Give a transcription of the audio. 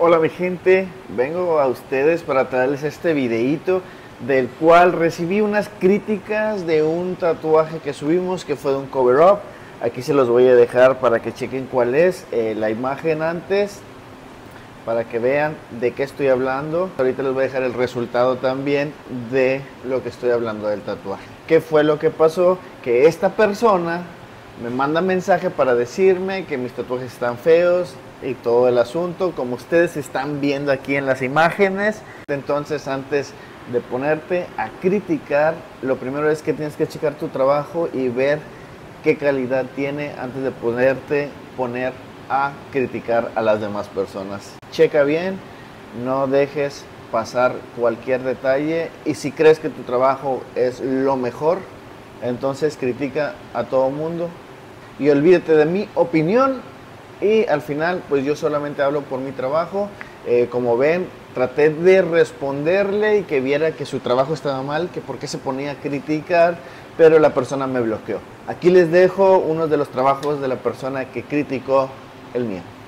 Hola mi gente, vengo a ustedes para traerles este videíto del cual recibí unas críticas de un tatuaje que subimos que fue de un cover up. Aquí se los voy a dejar para que chequen cuál es la imagen antes, para que vean de qué estoy hablando. Ahorita les voy a dejar el resultado también de lo que estoy hablando del tatuaje. ¿Qué fue lo que pasó? Que esta persona me manda mensaje para decirme que mis tatuajes están feos y todo el asunto, como ustedes están viendo aquí en las imágenes. Entonces, antes de ponerte a criticar, lo primero es que tienes que checar tu trabajo y ver qué calidad tiene antes de poner a criticar a las demás personas. Checa bien, no dejes pasar cualquier detalle, y si crees que tu trabajo es lo mejor, entonces critica a todo mundo y olvídate de mi opinión. Y al final, pues yo solamente hablo por mi trabajo. Como ven, traté de responderle y que viera que su trabajo estaba mal, que por qué se ponía a criticar, pero la persona me bloqueó. Aquí les dejo uno de los trabajos de la persona que criticó el mío.